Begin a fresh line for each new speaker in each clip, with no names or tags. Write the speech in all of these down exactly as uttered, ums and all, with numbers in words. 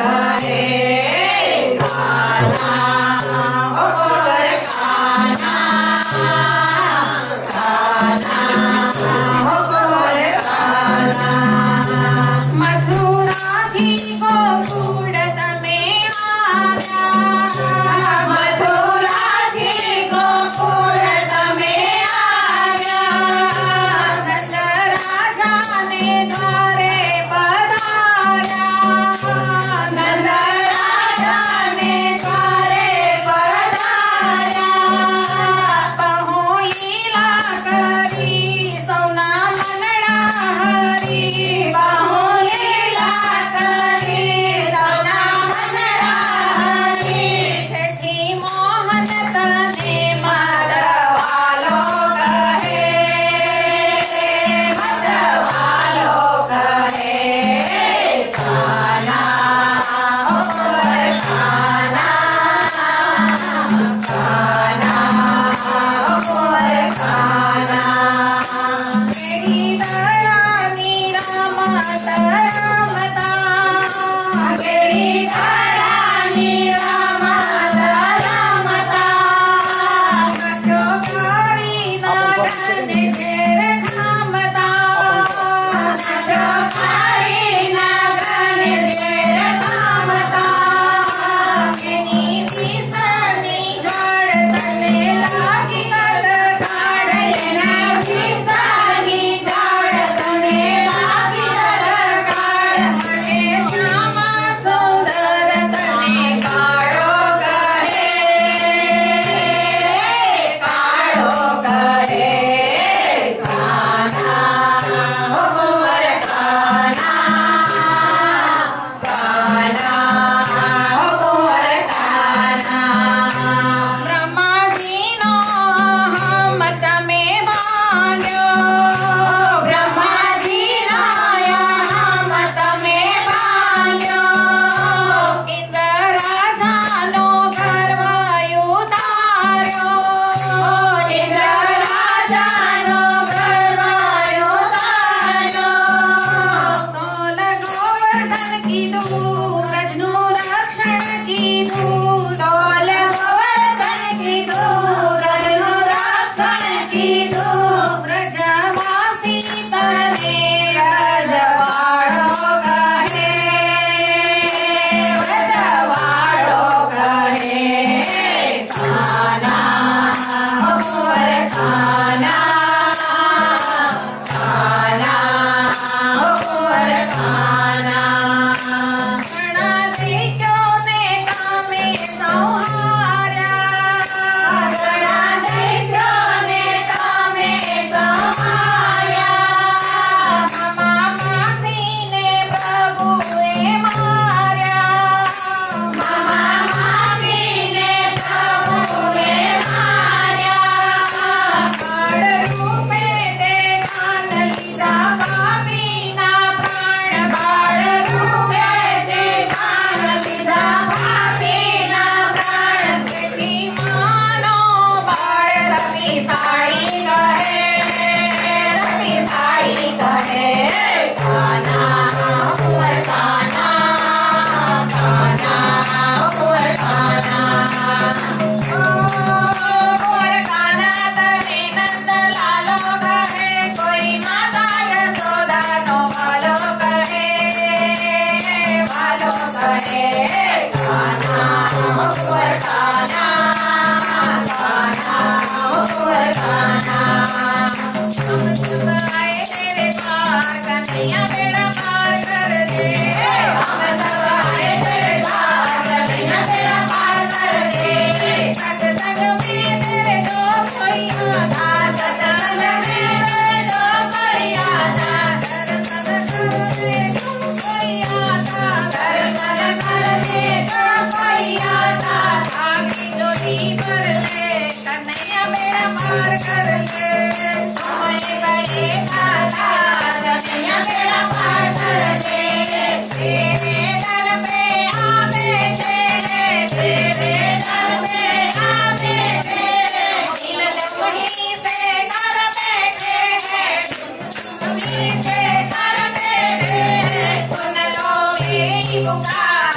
Bukan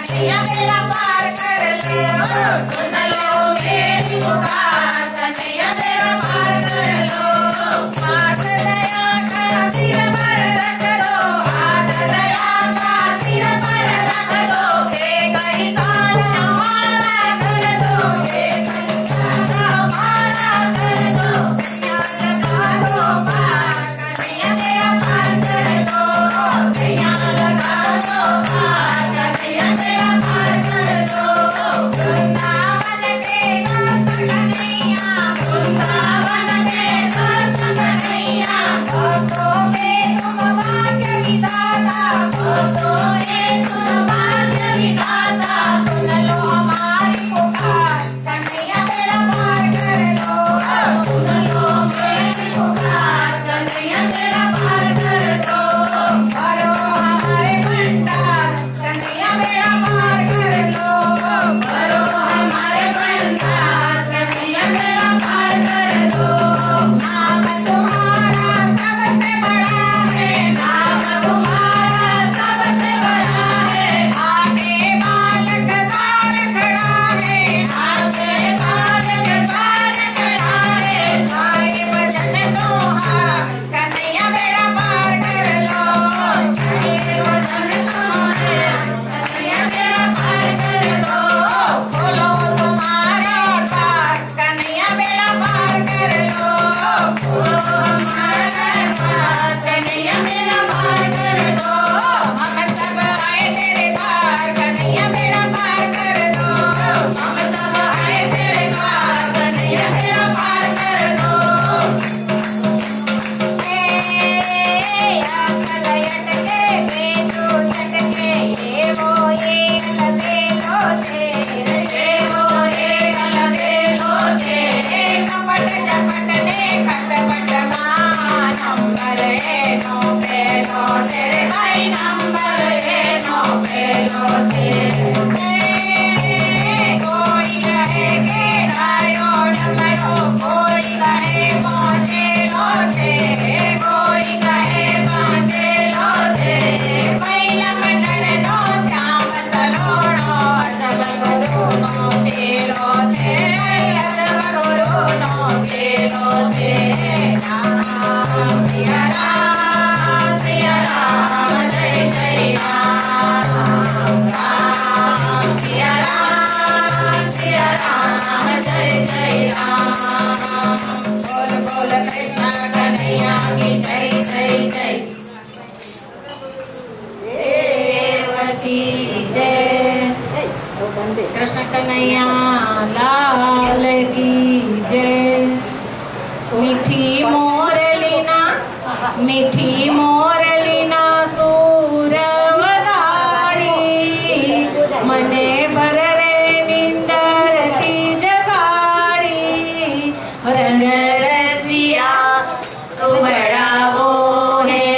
Kanhaiya बेड़ा पार कर लो, सुन लो मेरी पुकार, कन्हैया बेड़ा पार कर लो। हाथ दया का सिर पर रख लो, हाथ दया का सिर पर रख लो, हे कहीं काल हमारा कर दो, हे कहीं काल हमारा कर दो, याद लगा दो पार, कन्हैया बेड़ा पार कर लो, याद लगा दो पार, कन्हैया बेड़ा पार कर लो। वृंदावन के दास कन्हैया, वृंदावन के दास कन्हैया, भक्तों के तुम भाग्य विधाता, भक्तों के तुम भाग्य विधाता, सुन लो हमारी पुकार, कन्हैया बेड़ा पार कर लो, सुन लो मेरी पुकार, कन्हैया बेड़ा पार कर लो। भरो हमारे भंडार, कन्हैया बेड़ा पार कर लो, भरो हमारे भंडार, कन्हैया बेड़ा पार कर लो। नाम तुम्हारा सबसे बड़ा है, नाम तुम्हारा सबसे बड़ा है, आगे बालक द्वार खड़ा है, आगे बालक द्वार खड़ा है, सारे भजन तुम्हारा, कन्हैया बेड़ा पार कर लो, सारे भजन तुम्हारे, कन्हैया बेड़ा पार कर लो। खोलो तुम्हारा द्वार, कन्हैया बेड़ा पार कर लो, खोलो हमारा द्वार, कन्हैया बेड़ा पार कर लो। हम सब आए तेरे द्वार, कन्हैया बेड़ा पार कर लो, हम सब आए तेरे द्वार, कन्हैया बेड़ा पार कर लो। कोई रहे घेरायो डमरो, कोई रहे पहुँचे लोटे, कोई कहे बाँचे लोटे, मैया मंडन नो श्याम सलोणो, सब गुरु नो तेरो थे, सब गुरु नो तेरो थे। राम सिया राम सिया राम जय जय राम, राम सिया राम सिया राम जय जय राम। बोल बोल कृष्ण कन्हैया की जय जय जय, देवकी जय, कृष्ण कन्हैया लाल की जय। मीठी मोरलीना, मीठी मोरलीना सूर वगाड़ी, मने भर रे निंदर थी जगाड़ी, रंग रसिया तो बड़ा वो है,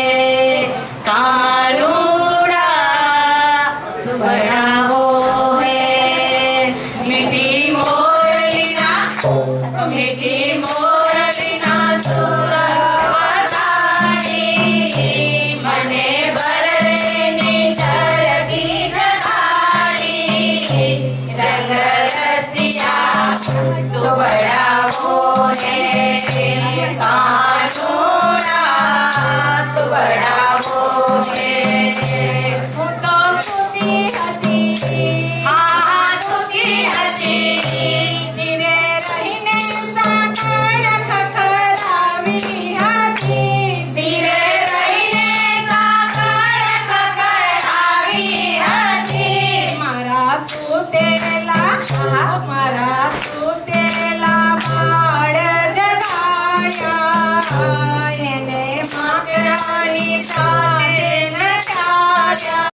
कानूड़ा तो बड़ा वो है। मीठी मोरलीना, मीठी मोरलीना सुर वगाड़ी, मने भर रे निंदर की जगाड़ी, रंग रसिया तो बड़ा वो है, कानूना तो बड़ा वो है। वो तो सुती हती, हाँ सुती हती, तेरे रहने साकड़ खखरावी हती, तेरे रहने साकड़ खखरावी हती। मारा सुतेला, मारा सुतेला बाळ जगाया, એને માગરાની